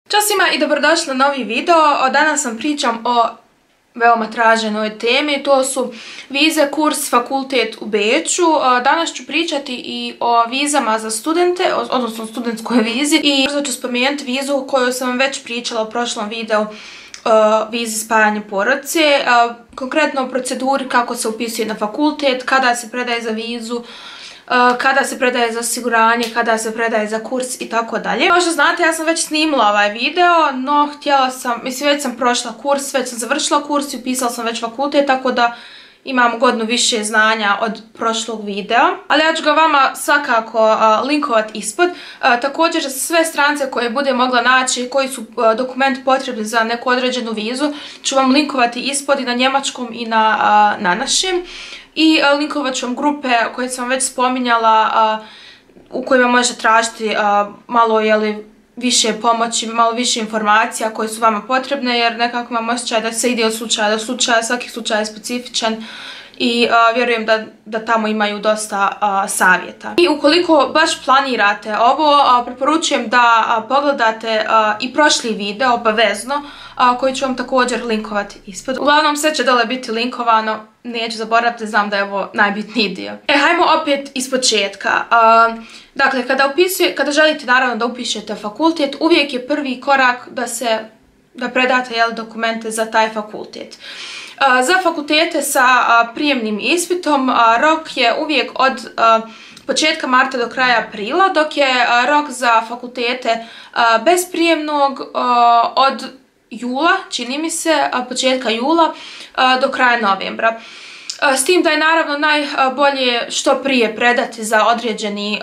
Ćao svima i dobrodošli na novi video. Danas vam pričam o veoma traženoj temi, to su vize, kurs, fakultet u Beču. Danas ću pričati i o vizama za studente, odnosno studentskoj vizi, i brzo ću spomenuti vizu o kojoj sam vam već pričala u prošlom videu, vizi spajanja porodice, konkretno o proceduri kako se upisuje na fakultet, kada se predaje za vizu, kada se predaje za osiguranje, kada se predaje za kurs i tako dalje. Kao što znate, ja sam već snimila ovaj video, no htjela sam, već sam prošla kurs, već sam završila kurs i upisala sam već fakultet, tako da imam godinu više znanja od prošlog videa. Ali ja ću ga vama svakako linkovati ispod. Također za sve strance koje bude mogla naći, koji su dokumenti potrebni za neku određenu vizu, ću vam linkovati ispod i na njemačkom i na našem. I linkovat ću vam grupe koje sam već spominjala, u kojima možete tražiti malo više pomoći, malo više informacija koje su vama potrebne, jer nekako imam osjećaj da se ide od slučaja do slučaja, svaki slučaj je specifičan i vjerujem da tamo imaju dosta savjeta. I ukoliko baš planirate ovo, preporučujem da pogledate i prošli video, obavezno, koji ću vam također linkovati ispod. Uglavnom sve će dole biti linkovano, neću zaboraviti, znam da je ovo najbitniji dio. Hajmo opet iz početka. Dakle, kada želite naravno da upišete fakultet, uvijek je prvi korak da predate dokumente za taj fakultet. Za fakultete sa prijemnim ispitom rok je uvijek od početka marta do kraja aprila, dok je rok za fakultete bez prijemnog od jula, čini mi se, početka jula do kraja novembra. S tim da je naravno najbolje što prije predati za određeni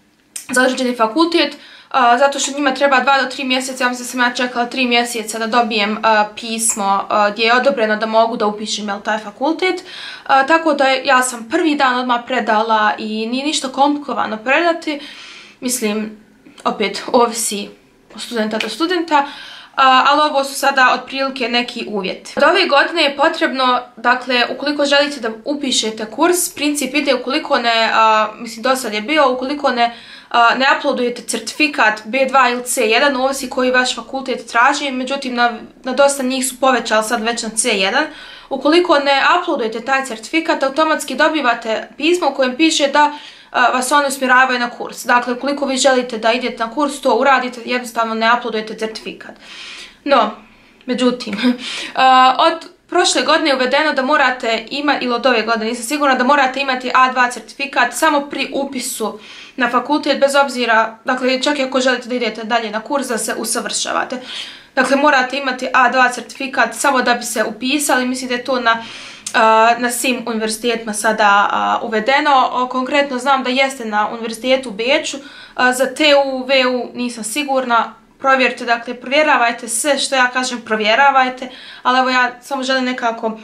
fakultet, zato što njima treba 2 do 3 mjeseca, ja mislim da sam ja čekala 3 mjeseca da dobijem pismo gdje je odobreno da mogu da upišem taj fakultet. Tako da ja sam prvi dan odmah predala i nije ništa komplikovano predati. Mislim, opet ovisi od studenta do studenta, ali ovo su sada otprilike neki uvjeti. Od ove godine je potrebno, dakle, ukoliko želite da upišete kurs, princip ide ukoliko ne, mislim do sad je bio, ukoliko ne uploadujete certifikat B2 ili C1, ovisi koji vaš fakultet traži, međutim na dosta njih su povećali sad već na C1. Ukoliko ne uploadujete taj certifikat, automatski dobivate pismo u kojem piše da vas oni usmjeravaju na kurs. Dakle, ukoliko vi želite da idete na kurs, to uradite, jednostavno ne uploadujete certifikat. No, međutim, od prošle godine je uvedeno da morate imati, ili od ove godine nisam sigurna, da morate imati A2 certifikat samo pri upisu na fakultet, bez obzira, dakle, čak i ako želite da idete dalje na kurs, da se usavršavate. Dakle, morate imati A2 certifikat samo da bi se upisali, mislim da je to na svim univerzitetima sada uvedeno. Konkretno znam da jeste na univerzitetu u Beču, za TU, VU nisam sigurna. Provjerite, dakle, provjeravajte sve što ja kažem, provjeravajte, ali evo ja samo želim nekako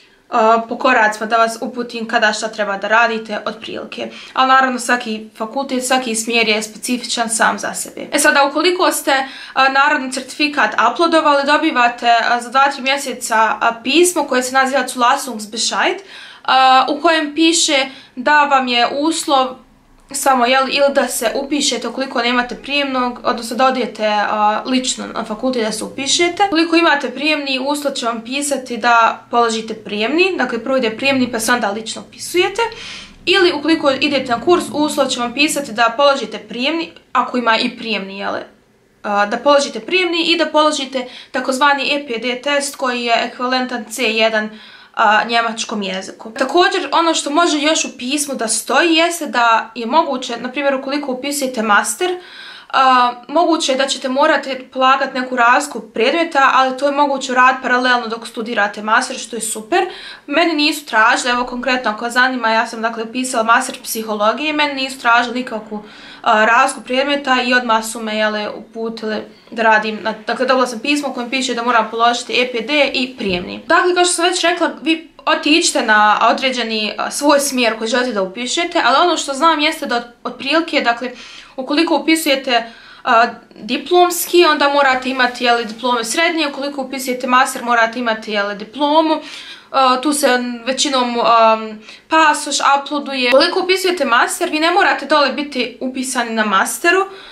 po koracima da vas uputim kada šta treba da radite otprilike. Ali naravno svaki fakultet, svaki smjer je specifičan sam za sebe. Sada, ukoliko ste naravno certifikat uploadovali, dobivate za 2-3 mjeseca pismo koje se naziva Zulassungsbescheid, u kojem piše da vam je uslov samo ili da se upišete ukoliko nemate prijemnog, odnosno da odijete lično na fakultet da se upišete. Ukoliko imate prijemni, uslov će vam pisati da položite prijemni, dakle prvo ide prijemni pa se onda lično upisujete. Ili ukoliko idete na kurs, uslov će vam pisati da položite prijemni, ako ima i prijemni, da položite prijemni i da položite takozvani EPD test koji je ekvivalentan C1 njemačkom jeziku. Također, ono što može još u pismu da stoji jeste da je moguće, na primjer, ukoliko upisujete master, moguće je da ćete morati polagati neku razliku predmeta, ali to je moguće raditi paralelno dok studirate master, što je super. Meni nisu tražili, evo konkretno ako zanima, ja sam dakle upisala master psihologije, meni nisu tražili nikakvu razliku predmeta i odmah su me uputili da radim, dakle dobila sam pismo u kojem piše da moram položiti EPD i prijemni. Dakle, kao što sam već rekla, vi otiđite na određeni svoj smjer koji želite da upišete, ali ono što znam jeste da otprilike, dakle, ukoliko upisujete diplomski, onda morate imati diplome srednje, ukoliko upisujete master morate imati diplomu, tu se većinom pasoš uploaduje. Ukoliko upisujete master, vi ne morate dole biti upisani na masteru,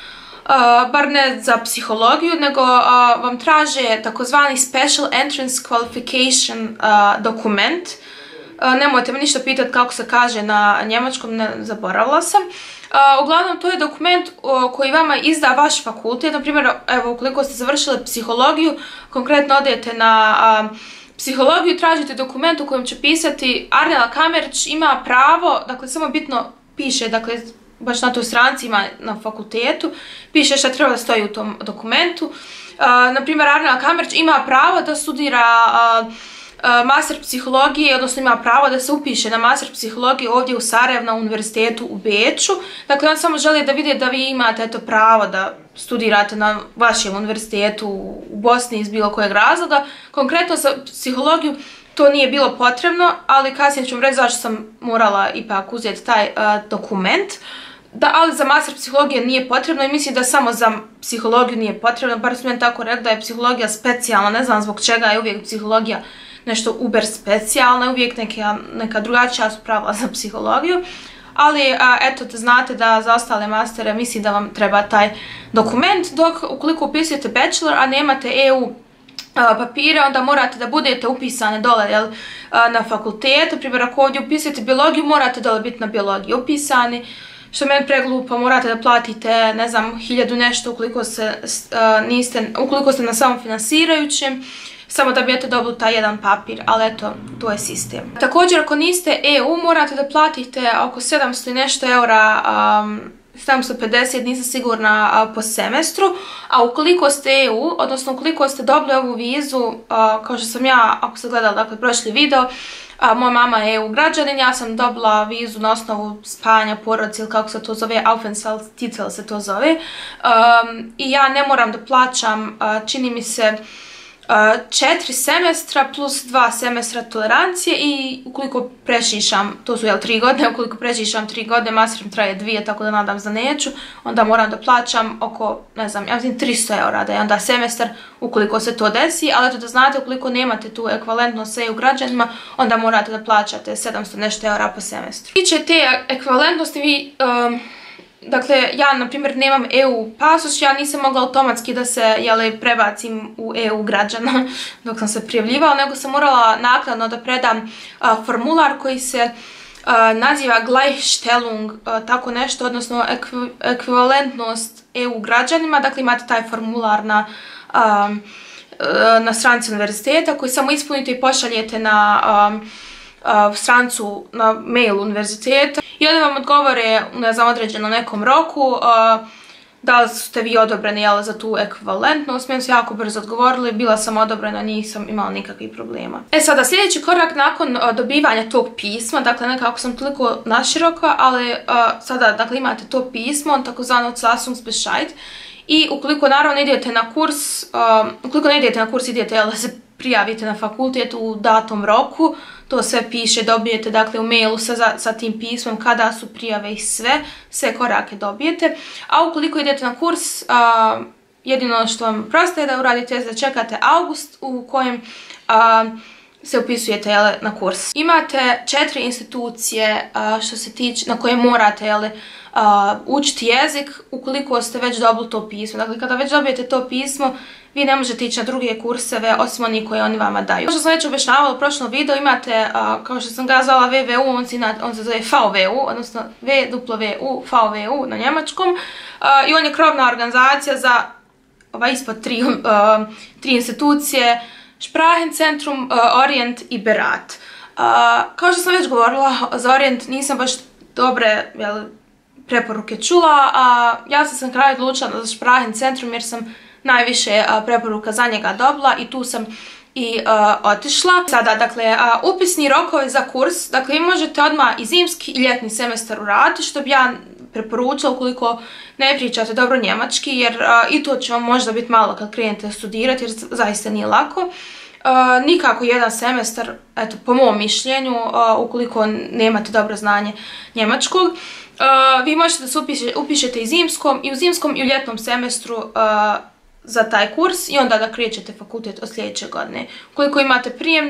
bar ne za psihologiju, nego vam traže takozvani Special Entrance Qualification dokument. Nemojte me ništa pitati kako se kaže na njemačkom, ne zaboravila sam. Uglavnom, to je dokument koji vama izda vaš fakultet. Naprimjer, evo, ukoliko ste završili psihologiju, konkretno odete na psihologiju, tražite dokument u kojem će pisati Arnela Kamerić ima pravo, dakle, samo bitno piše, dakle, baš na toj stranici ima na fakultetu, piše šta treba da stoji u tom dokumentu. Naprimjer, Arnela Kamerić ima pravo da studira master psihologije, odnosno ima pravo da se upiše na master psihologije ovdje u Sarajevu na univerzitetu u Beču. Dakle, on samo želi da vidi da vi imate to pravo da studirate na vašem univerzitetu u Bosni iz bilo kojeg razloga. Konkretno za psihologiju to nije bilo potrebno, ali kasnije ću vam reći zašto sam morala ipak uzeti taj dokument. Ali za master psihologije nije potrebno i mislim da samo za psihologiju nije potrebno, bar su meni tako rekli da je psihologija specijalna, ne znam zbog čega je uvijek psihologija nešto uber specijalno, uvijek neka drugačija su pravila za psihologiju. Ali eto da znate da za ostale mastere mislim da vam treba taj dokument, dok ukoliko upisujete bachelor, a nemate EU papire, onda morate da budete upisane dole na fakultetu. Primjer, ako ovdje upisujete biologiju, morate dole biti na biologiji upisani, što meni preglupo, morate da platite, ne znam, 1000 nešto ukoliko ste na samofinansirajućem, samo da bijete dobili taj jedan papir, ali eto, to je sistem. Također, ako niste EU, morate da platite oko 700 i nešto eura, 750, nisam sigurna, po semestru, a ukoliko ste EU, odnosno ukoliko ste dobili ovu vizu, kao što sam ja, ako ste gledali, dakle, prošli video, moja mama je EU građanin, ja sam dobila vizu na osnovu spajanja porodice ili kako se to zove, Aufenthaltstitel se to zove, i ja ne moram da plaćam, čini mi se, 4 semestra plus 2 semestra tolerancije i ukoliko prešišam, to su 3 godine, ukoliko prešišam 3 godine, master traje 2, tako da nadam da neću, onda moram da plaćam oko, ne znam, ja mislim 300 eura da je onda semestar ukoliko se to desi, ali eto da znate, ukoliko nemate tu ekvivalentnost sa EU građanima, onda morate da plaćate 700 nešto eura po semestru. Što se tiče te ekvivalentnosti, vi... Dakle, ja, na primjer, nemam EU pasoš, ja nisam mogla automatski da se prebacim u EU građana dok sam se prijavljivala, nego sam morala naknadno da predam formular koji se naziva Gleichstellung, tako nešto, odnosno ekvivalentnost EU građanima. Dakle, imate taj formular na stranici univerziteta koji samo ispunite i pošaljete na stranicu, na mail univerziteta i onda vam odgovore, ne znam, određeno nekom roku da li ste vi odobreni za tu ekvivalentnost. Meni su jako brzo odgovorili, bila sam odobrena, nisam imala nikakvih problema. Sada, sljedeći korak nakon dobivanja tog pisma, dakle nekako sam toliko naširoko, ali sada, dakle, imate to pismo, takozvano Zulassungsbescheid, i ukoliko naravno idete na kurs, ukoliko ne idete na kurs, idete da se prijavite na fakultet u datom roku, to sve piše, dobijete dakle u mailu sa tim pismom kada su prijave i sve korake dobijete. A ukoliko idete na kurs, jedino što vam prostaje da uradite je da čekate august u kojem se upisujete na kurs. Imate 4 institucije što se tiče na koje morate učiti jezik ukoliko ste već dobili to pismo. Dakle, kada već dobijete to pismo, vi ne možete ići na druge kurseve osim oni koje oni vama daju. Kao što sam već objašnjavala u prošlom videu, imate, kao što sam ga zvala VWU, on se zove VWU, odnosno VWU, VWU na njemačkom, i on je krovna organizacija za ispod 3 institucije, Sprachenzentrum, Orient i Berat. Kao što sam već govorila, za Orient nisam baš dobre preporuke čula, a ja sam kraj odlučila za Sprachenzentrum jer sam najviše preporuka za njega dobila i tu sam i otišla. Sada, dakle, upisni rokovi za kurs, dakle, vi možete odmah i zimski i ljetni semestar uraditi, što bi ja preporučila ukoliko ne pričate dobro njemački, jer i to će vam možda biti malo kad krenete studirati, jer zaista nije lako. Nikako jedan semestar, eto, po mom mišljenju, ukoliko nemate dobro znanje njemačkog. Vi možete da se upišete i zimskom, i u zimskom i u ljetnom semestru za taj kurs i onda da krećete fakultet od sljedeće godine. Ukoliko imate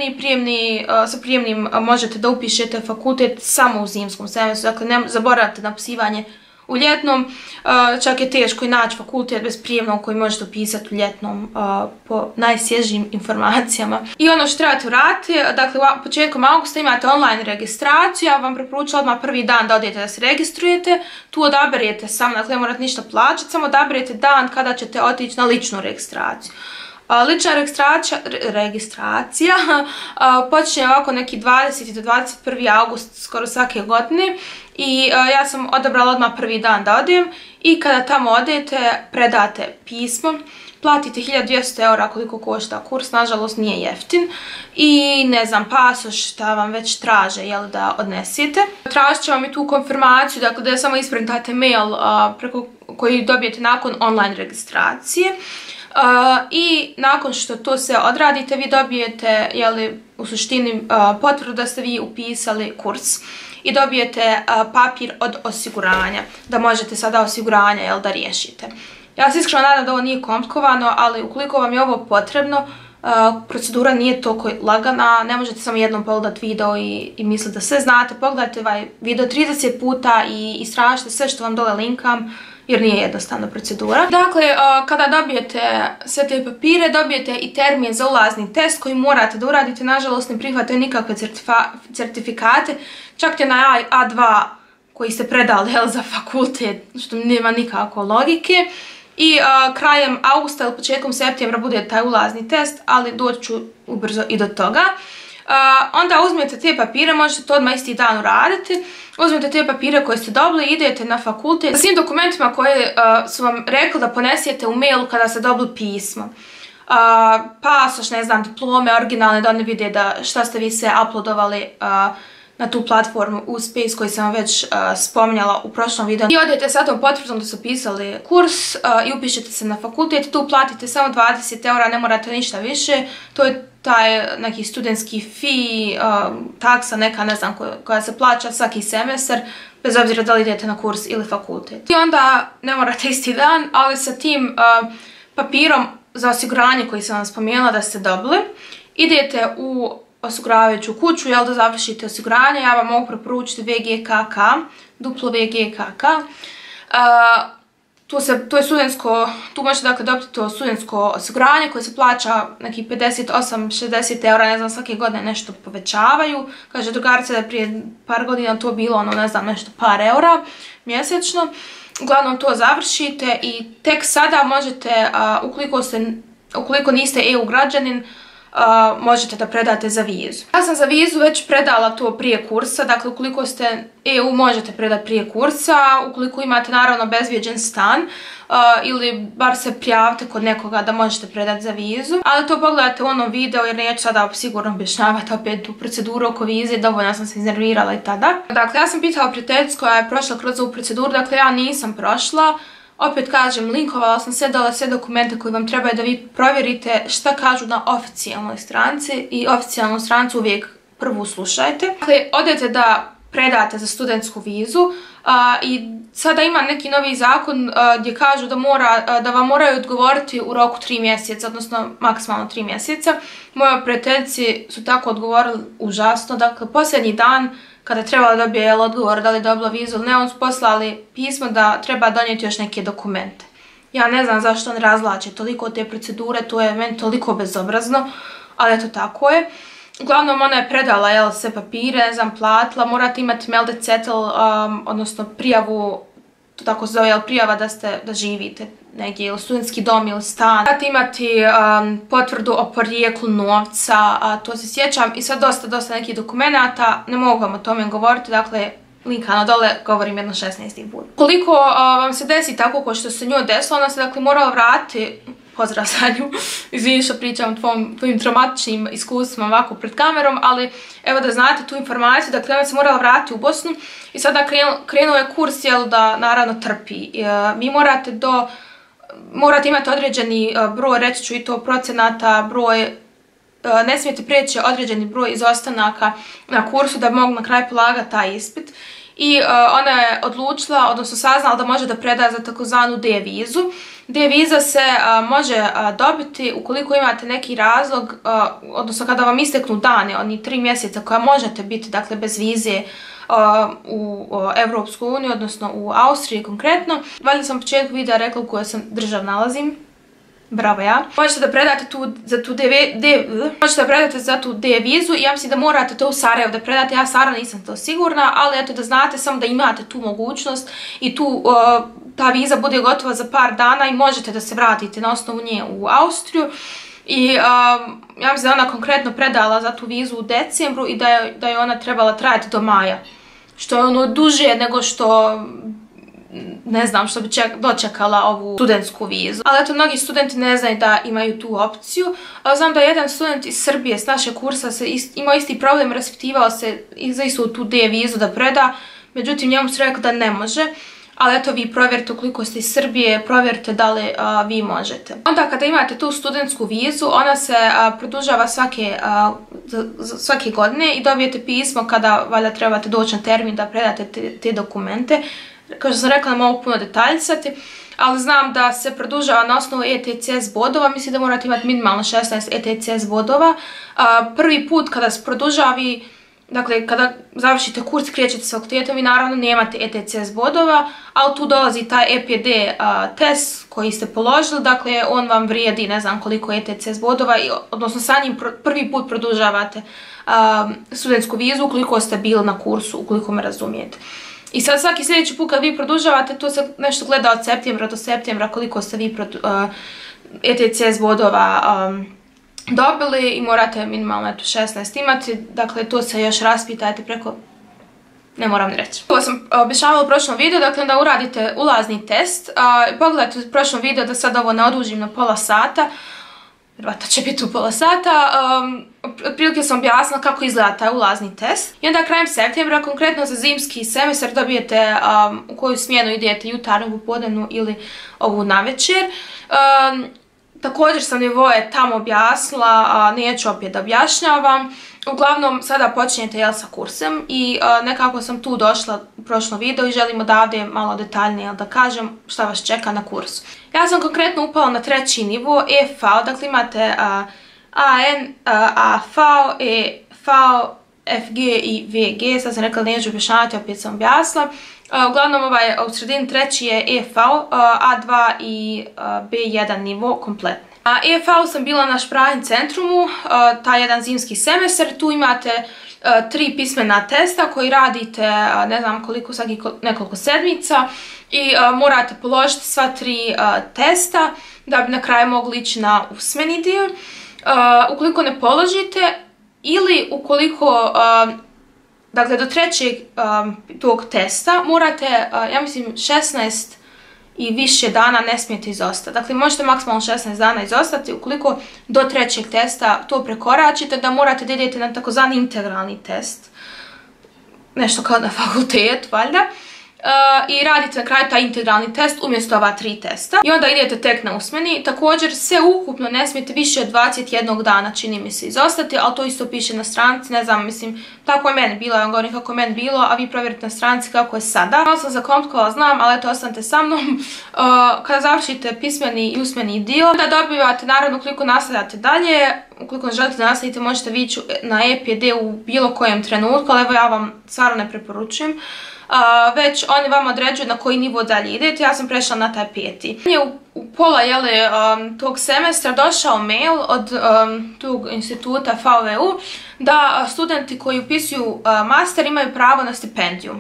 sa prijemnim možete da upišete fakultet samo u zimskom semestru, dakle ne zaboravite na upisivanje u ljetnom. Čak je teško i naći fakultet bez prijemnog koji možete upisati u ljetnom po najsvježijim informacijama. I ono što trebate uraditi, dakle početkom augusta imate online registraciju, ja vam preporučujem odmah prvi dan da odete da se registrujete, tu odaberete samo, dakle ne morate ništa plaćati, samo odaberete dan kada ćete otići na ličnu registraciju. Lična registracija počinje ovako neki 20. do 21. august skoro svake godine i ja sam odabrala odmah prvi dan da odem i kada tamo odete predate pismo, platite 1200 € koliko košta kurs, nažalost nije jeftin i ne znam, pasoš šta vam već traže jel, da odnesete. Tražit će vam i tu konfirmaciju, dakle da samo isprintate mail preko koji dobijete nakon online registracije. I nakon što to sve odradite vi dobijete jeli, u suštini potvrdu da ste vi upisali kurs i dobijete papir od osiguranja da možete sada osiguranje jel, da riješite. Ja se iskreno nadam da ovo nije komplikovano, ali ukoliko vam je ovo potrebno, procedura nije toliko lagana, ne možete samo jednom pogledati video i misliti da sve znate. Pogledajte ovaj video 30 puta i istražite sve što vam dole linkam, jer nije jednostavna procedura. Dakle, kada dobijete sve te papire, dobijete i termin za ulazni test koji morate da uradite. Nažalost, ne prihvataju nikakve certifikate, čak je na A2 koji ste predali za fakultet, što nema nikako logike. I krajem augusta ili početkom septembra bude taj ulazni test, ali doći ću ubrzo i do toga. Onda uzmete te papire, možete to odmah isti dan uraditi. Uzmete te papire koje ste dobili i idete na fakultet sa svim dokumentima koje su vam rekli da ponesete u mailu kada ste dobili pismo. Pasoš, ne znam, diplome, originalne, da oni vide da šta ste vi sve uploadovali na tu platformu Uspace koju sam vam već spominjala u prošlom videu. I odete sa tom potvrdom da su pisali kurs i upišete se na fakultet. Tu platite samo 20 €, ne morate ništa više. To je taj neki studentski fee, taksa neka, ne znam, koja se plaća svaki semestar, bez obzira da li idete na kurs ili fakultet. I onda ne morate isti dan, ali sa tim papirom za osiguranje koji sam vam spomenula da ste dobili, idete u osiguravajuću kuću, jel da završite osiguranje, ja vam mogu preporučiti VGKK, duplo VGKK. To je studentsko, tu možete dakle dobiti to studentsko osiguranje koje se plaća neki 58-60 €, ne znam, svake godine nešto povećavaju. Kaže drugarica da je prije par godina to bilo ono, ne znam, nešto par eura mjesečno. Uglavnom to završite i tek sada možete, ukoliko niste EU građanin, možete da predate za vizu. Ja sam za vizu već predala to prije kursa, dakle ukoliko ste EU možete predati prije kursa, ukoliko imate naravno bezvijeđen stan ili bar se prijavite kod nekoga da možete predati za vizu. Ali to pogledajte u onom videu jer neću sada sigurno objašnjavati opet tu proceduru oko vize, dovoljno sam se iznervirala i tada. Dakle, ja sam pitala prijateljicu koja je prošla kroz ovu proceduru, dakle ja nisam prošla. Opet kažem, linkovala sam sve dole, sve dokumente koji vam trebaju da vi provjerite šta kažu na oficijalnoj stranici i oficijalnu stranicu uvijek prvu slušajte. Dakle, odete da predate za studentsku vizu i sada ima neki novi zakon gdje kažu da vam moraju odgovoriti u roku 3 mjeseca, odnosno maksimalno 3 mjeseca. Moji prijateljici su tako odgovorili užasno, dakle posljednji dan kada je trebala dobije odgovor da li je dobila vizu ili ne, oni su poslali pismo da treba donijeti još neke dokumente. Ja ne znam zašto on razvlače toliko te procedure, to je meni toliko bezobrazno, ali eto tako je. Uglavnom ona je predala sve papire, ne znam, platila, morate imati meldezettel, odnosno prijavu, to tako se zove, prijava da živite negdje, ili studentski dom ili stan. Morate imati potvrdu o porijeklu novca, to se sjećam, i sad dosta nekih dokumenata, ne mogu vam o tome govoriti, dakle, linkano dole, govorim jedno 16. put. Koliko vam se desi tako kao što se njoj desilo, ona se dakle morala vratiti, pozdrav za nju, izvini što pričam tvojim traumatičnim iskustvima ovako pred kamerom, ali evo da znate tu informaciju, dakle ona se morala vratiti u Bosnu i sada krenuo je kurs, jel, da naravno trpi. Vi morate imati određeni broj, reći ću i to procenata, broj, ne smijete prijeći određeni broj izostanaka na kursu da bi mogli na kraju polagati taj ispit. I ona je odlučila, odnosno saznala da može da preda za takozvanu D-vizu. D-viza se može dobiti ukoliko imate neki razlog, odnosno kada vam isteknu dane, oni 3 mjeseca koja možete biti dakle bez vize u Evropsku uniju, odnosno u Austriji konkretno. Valjda sam u početku videa rekla u kojoj sam držav nalazim. Bravo ja. Možete da predate za tu D vizu i ja mislim da morate to u Sarajevo da predate. Ja Sarajevo nisam to sigurna, ali eto da znate samo da imate tu mogućnost i ta viza bude gotova za par dana i možete da se vratite na osnovu nje u Austriju. I ja mislim da ona konkretno predala za tu vizu u decembru i da je ona trebala trajati do maja. Što je ono duže nego što, ne znam, što bi dočekala ovu studentsku vizu. Ali eto, mnogi studenti ne znaju da imaju tu opciju. Znam da je jedan student iz Srbije s našeg kursa imao isti problem, raspitivao se za istu tu D vizu da preda, međutim njemu su rekli da ne može. Ali eto, vi provjerite ukoliko ste iz Srbije, provjerite da li vi možete. Onda kada imate tu studentsku vizu, ona se produžava svake godine i dobijete pismo kada valjda trebate doći na termin da predate te dokumente. Kao što sam rekla, ne mogu puno detaljicati, ali znam da se produžava na osnovu ETCS bodova. Mislim da morate imati minimalno 16 ETCS bodova. Prvi put kada se produžava, dakle, kada završite kurs, krećete s fakultetom, vi naravno nemate ETCS bodova, ali tu dolazi taj EPD test koji ste položili, dakle, on vam vrijedi ne znam koliko ETCS bodova, odnosno sa njim prvi put produžavate studentsku vizu ukoliko ste bili na kursu, ukoliko me razumijete. I sad svaki sljedeći put kad vi produžavate, to se nešto gleda od septembra do septembra koliko ste vi ETCS bodova dobili i morate minimalno 16 imati, dakle to se još raspitajte preko, ne moram ni reći. Ovo sam objašnjavala u prošlom videu, dakle da uradite ulazni test. Pogledajte u prošlom videu da sad ovo ne odužim na pola sata, vjerojatno će biti u pola sata. Otprilike sam objasnila kako izgleda taj ulazni test. I onda krajem septembra, konkretno za zimski semestar, dobijete u koju smjenu idete, jutarnju, popodnevnu ili ovu navečer. Također sam nivoje tamo objasnila, neću opet da objašnjavam. Uglavnom, sada počinjete sa kursem i nekako sam tu došla u prošlom videu i želim odavde malo detaljnije da kažem šta vas čeka na kursu. Ja sam konkretno upala na 3. nivo, EV, dakle imate AN, AV, EV, FG i VG, sad sam rekla neću objašnjavati, opet sam objasnila. Uglavnom u sredini 3. je EV, A2 i B1 nivo kompletne. EV sam bila na Sprachenzentrumu, taj jedan zimski semestar, tu imate 3 pismena testa koji radite ne znam koliko, svaki nekoliko sedmica i morate položiti sva 3 testa da bi na kraju mogli ići na usmeni dio. Ukoliko ne položite ili ukoliko, dakle do 3. tog testa morate, ja mislim 16 i više dana ne smijete izostati. Dakle, možete maksimalno 16 dana izostati. Ukoliko do 3. testa to prekoračite, da morate da idete na takozvani integralni test. Nešto kao na fakultetu, valjda. I radite na kraju taj integralni test umjesto ova 3 testa. I onda idete tek na usmeni. Također, sve ukupno ne smijete više od 21 dana, čini mi se, izostati, ali to isto piše na stranici, ne znam, mislim, tako je meni bilo, ja vam govorim kako je meni bilo, a vi provjerite na stranici kako je sada. Malo sam zakomplikovala, znam, ali eto, ostanite sa mnom. Kada završite pismeni i usmeni dio, onda dobivate, naravno, ukoliko nastavljate dalje, ukoliko ne želite da nastavite, možete vići na EPD u bilo kojem trenutku, ali evo ja vam stvarno ne preporučujem. Već oni vam određuju na koji nivo dalje idete, ja sam prešla na taj 5. U pola tog semestra došao mail od tog instituta VWU da studenti koji upisuju master imaju pravo na stipendiju.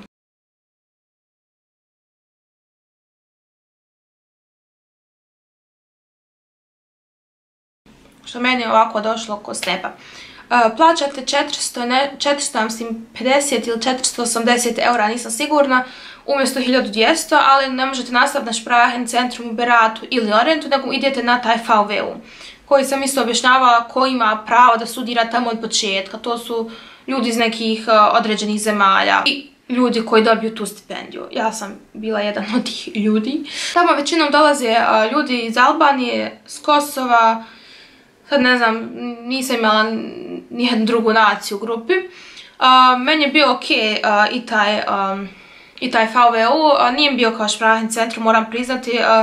Što meni je ovako došlo ko stepa. Plaćate 450 ili 480 eura, nisam sigurna, umjesto 1200, ali ne možete nastaviti na Sprachenzentrum u Beratu ili Orentu, nego idete na taj VWU, koji sam isto objašnjavala ko ima pravo da studira tamo od početka. To su ljudi iz nekih određenih zemalja i ljudi koji dobiju tu stipendiju. Ja sam bila jedan od tih ljudi. Tamo većinom dolaze ljudi iz Albanije, s Kosova, sad ne znam, nisam imala nijednu drugu naciju u grupi. Meni je bio ok i taj VWU, nije bio kao Sprachenzentrum, moram priznati.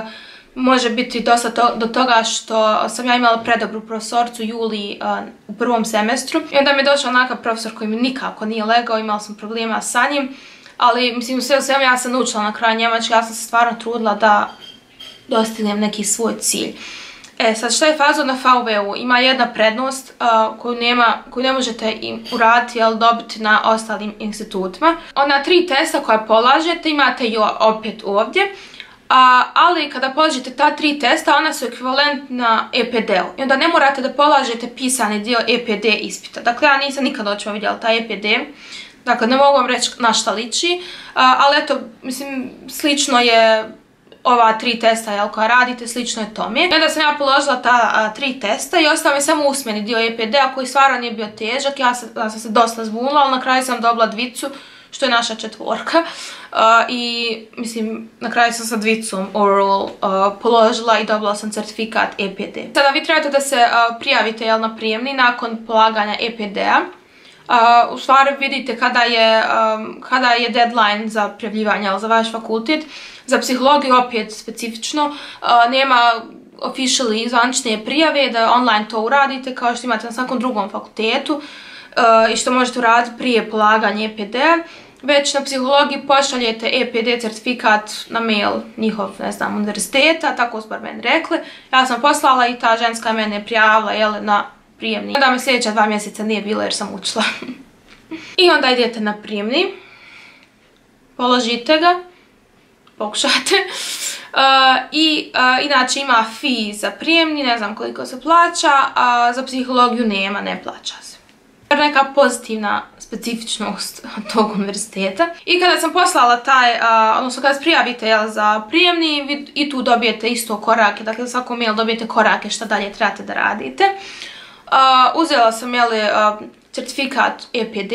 može biti dosta do toga što sam ja imala predobru profesorcu Juliji u prvom semestru. I onda mi je došao onakav profesor koji mi nikako nije legao, imala sam problema sa njim. Ali, mislim, u svemu ja sam naučila na kraju njemački, ja sam se stvarno trudila da dostignem neki svoj cilj. Sad šta je fazon na VWU? Ima jedna prednost koju ne možete uraditi, ali dobiti na ostalim institutima. Ona 3 testa koja polažete imate i opet ovdje. Ali kada polažete ta 3 testa, ona su ekvivalentna EPD-u. I onda ne morate da polažete pisani dio EPD ispita. Dakle, ja nisam nikad očima vidjela taj EPD. Dakle, ne mogu vam reći na šta liči. Ali eto, mislim, slično je ova 3 testa koja radite, slično je tome. I onda sam ja položila ta 3 testa i ostao mi samo usmeni dio EPD-a koji stvarno nije bio težak. Ja sam se dosta zbunila, ali na kraju sam dobila 2, što je naša 4. I mislim, na kraju sam sa 2 overall položila i dobila sam certifikat EPD. Sada vi trebate da se prijavite na prijemni nakon polaganja EPD-a. U stvari vidite kada je deadline za prijavljivanje za vaš fakultet. Za psihologiju opet specifično nema officially zvanične prijave da online to uradite kao što imate na svakom drugom fakultetu i što možete uraditi prije polaganja EPD-a. Već na psihologiji pošaljete EPD certifikat na mail njihov, ne znam, univerziteta, tako su bar meni rekli. Ja sam poslala i ta ženska mene prijavila na prijemni. Onda me sljedeća 2 mjeseca nije bilo jer sam učila. I onda idete na prijemni. Položite ga. Pokušate. Inače ima fee za prijemni, ne znam koliko se plaća, a za psihologiju nema, ne plaća se. Neka pozitivna specifičnost tog univerziteta. I kada sam poslala odnosno kada se prijavite za prijemni, i tu dobijete isto korake, dakle za svako mail dobijete korake šta dalje trebate da radite. Uzela sam certifikat EPD,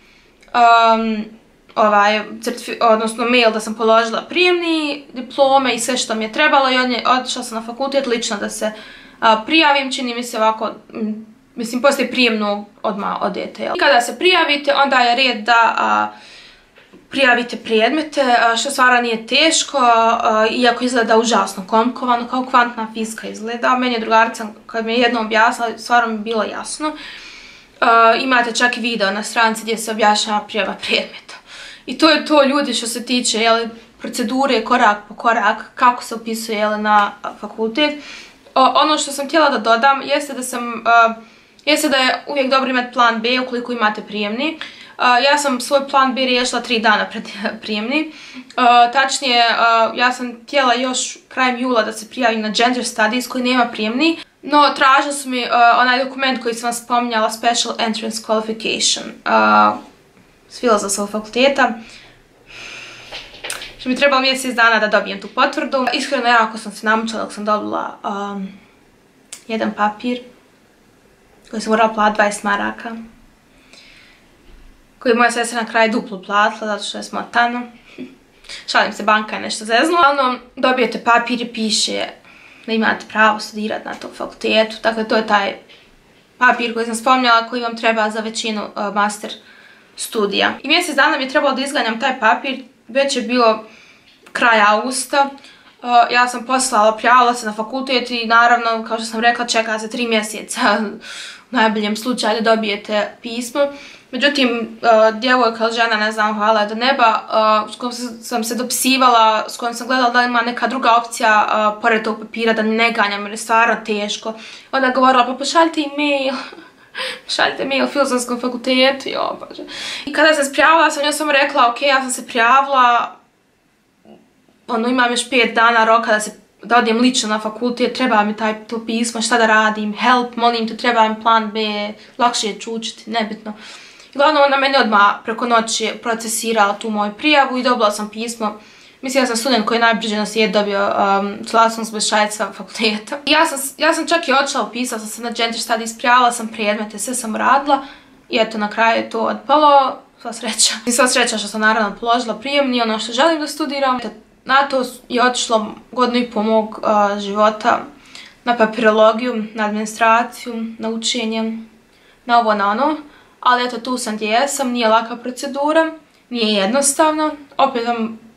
odnosno mail da sam položila prijemni, diplome i sve što mi je trebalo i otišla sam na fakultet lično da se prijavim, čini mi se ovako, mislim poslije prijemnog odmah odete. I kada se prijavite onda je red da prijavite predmete, što stvarno nije teško, iako izgleda užasno komplikovano, kao kvantna fizika izgleda. Meni je drugarica kad mi je jednom objasnila, stvarno mi je bilo jasno. Imate čak i video na stranici gdje se objašnjava prijava predmeta. I to je to, ljudi, što se tiče procedure korak po korak, kako se upisuje na fakultet. Ono što sam htjela da dodam jeste da je uvijek dobro imati plan B ukoliko imate prijemni. Ja sam svoj plan B riješila 3 dana pred prijemni. Tačnije, ja sam htjela još krajem jula da se prijavim na Gender Studies koji nema prijemni. No, tražili su mi onaj dokument koji sam vam spominjala, Special Entrance Qualification s Filozofskog fakulteta. Što mi trebalo mjesec dana da dobijem tu potvrdu. Iskreno, jako sam se namučila dok sam dobila jedan papir koji sam morala platiti 20 maraka. Koji je moja sestra na kraju duplo platila zato što je smotano. Šalim se, banka je nešto zeznula. Dobijete papir i piše da imate pravo studirati na tom fakultetu. Dakle, to je taj papir koji sam spominjala koji vam treba za većinu master studija. I mjesec dana mi je trebalo da izganjam taj papir, već je bilo kraj augusta. Ja sam poslala, prijavila se na fakultet i naravno, kao što sam rekla, čeka se 3 mjeseca u najboljem slučaju da dobijete pismo. Međutim, djevojka ili žena, ne znam, hvala do neba, s kojom sam se dopisivala, s kojom sam gledala da ima neka druga opcija pored tog papira da ne ganjam jer je stvarno teško. Onda je govorila, pa pošaljite e-mail. Šaljite mail Filozofskom fakultetu, jo bože. I kada sam se prijavila, sam njoj samo rekla, ok, ja sam se prijavila, imam još 5 dana roka da odijem lično na fakultet, treba mi to pismo, šta da radim, help, molim te, treba mi plan B, lakše je čučiti, nebitno. I uglavnom ona meni odmah preko noći procesirala tu moju prijavu i dobila sam pismo. Mislim, ja sam student koji je najbrže na svijet dobio saglasnost bez šajca fakulteta. Ja sam čak i odšla, upisala sam se na Gender Studies, prijavila sam predmete, sve sam radila i eto, na kraju je to odpalo, sva sreća. I sva sreća što sam naravno položila prijemni, ono što želim da studiram. Na to je otišlo 1,5 godina mog života, na papirologiju, na administraciju, na učenje, na ovo, na ono. Ali eto, tu sam gdje jesam, nije laka procedura, nije jednostavno. Opet vam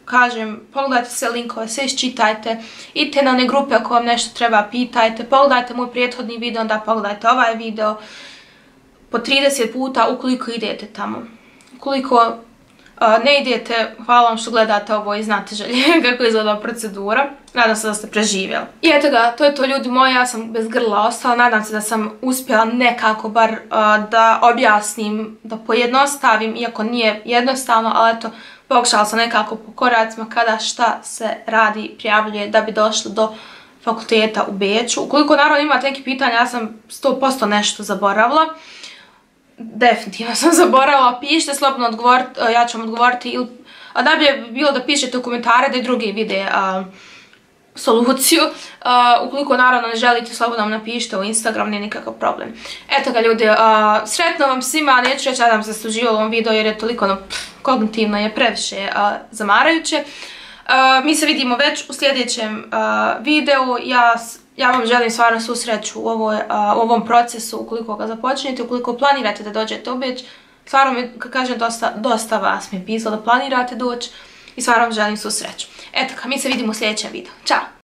kažem, pogledajte sve linkove, sve iščitajte, idite na one grupe ako vam nešto treba, pitajte, pogledajte moj prethodni video, onda pogledajte ovaj video po 30 puta ukoliko idete tamo. Ukoliko ne idete, hvala vam što gledate ovo i znate želje kako izgleda procedura. Nadam se da ste preživjeli. I eto ga, to je to ljudi moji, ja sam bez grla ostala. Nadam se da sam uspjela nekako bar da objasnim, da pojednostavim, iako nije jednostavno, ali eto, pokušala sam nekako po koracima kada šta se radi i prijavljuje da bi došlo do fakulteta u Beču. Ukoliko naravno imate neki pitanja, ja sam 100% nešto zaboravila. Definitivno sam zaboravila, pišite, slobodno odgovoriti, ja ću vam odgovoriti. A najbolje bi bilo da pišete u komentare da i drugi vide soluciju. Ukoliko naravno ne želite, slobodno vam napišite u Instagram, nije nikakav problem. Eto ga ljudi, sretno vam svima, neću reći nadam se da ste uživali u ovom videu jer je toliko kognitivno je previše zamarajuće. Mi se vidimo već u sljedećem videu. Ja vam želim stvarno svu sreću u ovom procesu ukoliko ga započnete, ukoliko planirate da dođete u Beč. Stvarno mi, kad kažem, dosta vas mi je pisalo da planirate doći i stvarno vam želim svu sreću. Eto, mi se vidimo u sljedećem videu. Ćao!